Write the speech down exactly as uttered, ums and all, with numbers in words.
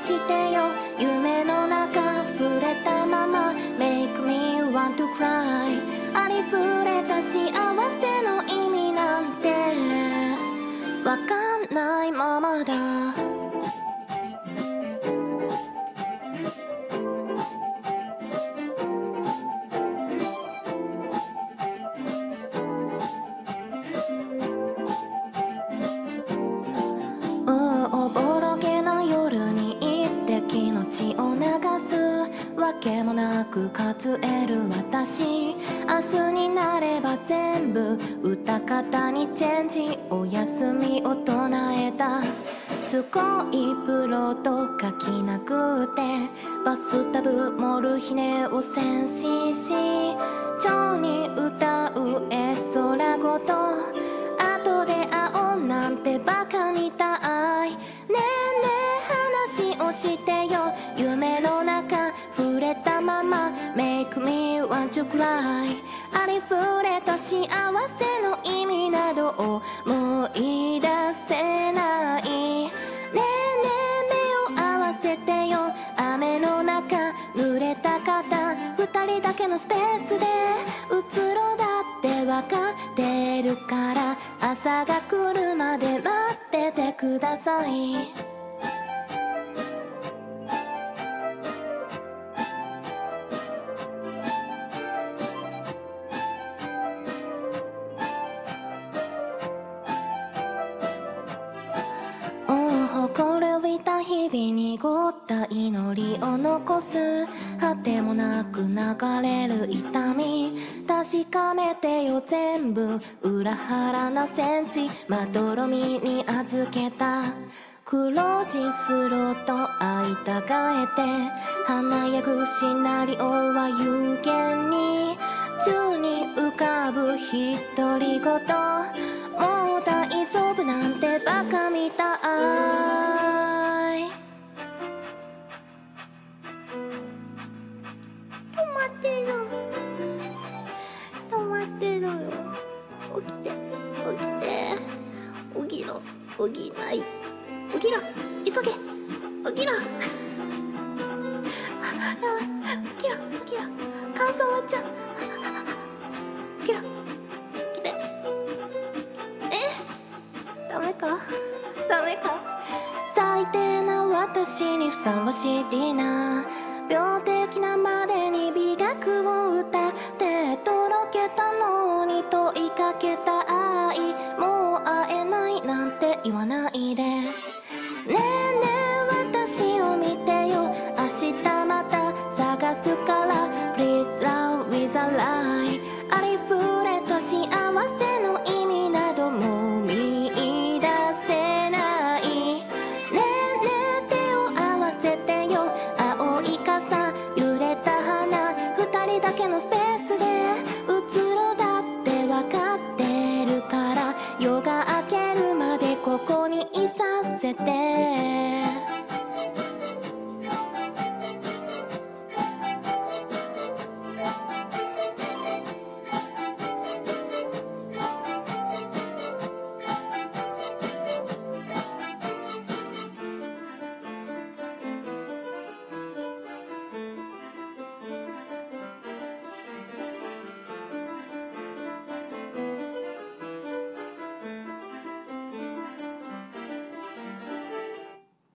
してよ。夢の中触れたまま Make me want to cry。 ありふれた幸せの意味なんてわかんないままだ。おぼろげな夜に一滴の血を流すわけもなく数える私。明日になれば全部歌方にチェンジ。お休みを唱えた。すごいプロと書きなくてバスタブモルヒネを戦死し蝶に歌う絵空ごと後で会おうなんてバカみたい。ねえねえ話をしてよ。夢の中触れたまま Make me want to cry。 ありふれた幸せの意味など思い出せない。ねえねえ目を合わせてよ。雨の中濡れた肩二人だけのスペースでうつろだってわかってるから朝が来るまで待っててください。誇るびた日々に濁った祈りを残す果てもなく流れる痛み。確かめてよ全部裏腹なセンチまどろみに預けた。黒字スローと会いたがえて華やぐシナリオは有限に宙に浮かぶ独り言。もう大丈夫なんてバカみたい。止まってる止まってるよ。起きて起きて起きろ起きない起きろ急げ起きろやばい起きろ起きろ乾燥終わっちゃう。起きろ起きてえダメかダメか。最低な私にふさわしいディナー。病的なまでに美学を歌ってとろけたのに問いかけた愛。もう会えないなんて言わないで。ねえねえ私を見てよ。明日また探すから Please love with a lie。 ありふれた幸せの意味などもう見出せない。ねえねえ手を合わせてよ。青い傘揺れた花二人だけのスペースでうつろだってわかってるから夜が明けるまでここにいさせて。